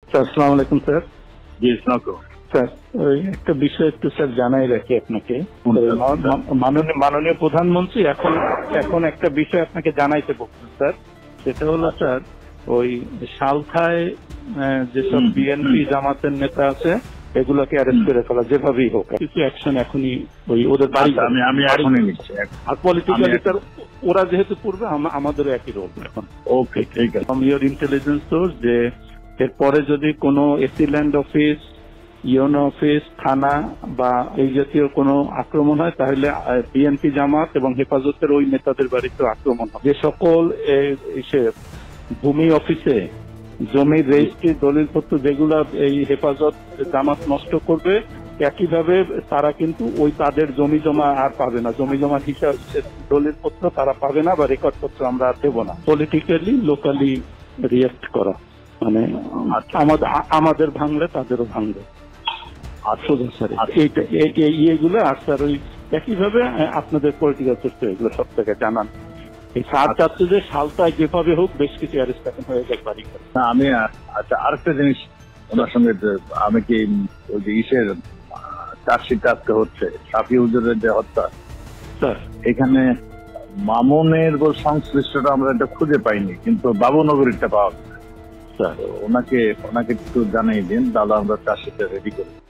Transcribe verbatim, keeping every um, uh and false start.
Sir আসসালামু আলাইকুম sir. জি স্নাকো sir ওই একটা বিষয় একটু স্যার জানাই রাখি আপনাকে। মাননীয় মাননীয় প্রধানমন্ত্রী এখন এখন একটা বিষয় আপনাকে জানাইতে বলছেন স্যার, সেটা হলো স্যার ওই সালখায় যেসব বিএনপি জামাতের নেতা আছে এগুলোকে অ্যারেস্ট করে ফেলা যেভাবেই হোক, কিছু অ্যাকশন এখনই ওই ওদের বাড়ি আমি আমি এখনই নিচ্ছি। আর পলিটিক্যালি স্যার ওরা যেহেতু পূর্বে আমাদেরও একই রোল এখন। ওকে ঠিক আছে। ফ্রম ইওর ইন্টেলিজেন্স সোর্স যে এরপরে যদি কোনো AC land office, UNO office, থানা বা এই জাতীয় কোনো আক্রমণ হয় তাহলে বিএনপি জামাত এবং হেফাজতের ওই নেতাদের বাড়িতে আক্রমণ হবে। যে সকল ভূমি অফিসে জমির রেজিস্ট্রি দলিলপত্র যেগুলো এই হেফাজত জামাত নষ্ট করবে, একইভাবে তারা কিন্তু ওই তাদের জমি জমা আর পাবে না, জমি জমা হিসাব দলিলপত্র তারা পাবে না বা রেকর্ডপত্র আমরা আর দেবো না। পলিটিক্যালি লোকালি রিয়েক্ট করা মানে আমাদের ভাঙলে তাদেরও ভাঙবে। এইগুলো আর স্যার ওই একইভাবে আপনাদের পলিটিক্যাল সিস্টেম এগুলো সব থেকে জানান। এই সার চাচ্ছে যে সালটায় যেভাবে হোক বেশ কিছু অ্যারেস্ট এখন হয়ে যায় বাড়ি। আমি আচ্ছা আরেকটা জিনিস ওনার সঙ্গে, আমি কি ওই যে ইসের চার্জশিট আজকে হচ্ছে সাফি হুজুরের যে হত্যা, স্যার এখানে মামুনের সংশ্লিষ্টটা আমরা এটা খুঁজে পাইনি, কিন্তু বাবুনগরীরটা পাওয়া গেছে। স্যার ওনাকে ওনাকে একটু জানাই দিন, তাহলে আমরা চার্জশিটটা রেডি করি।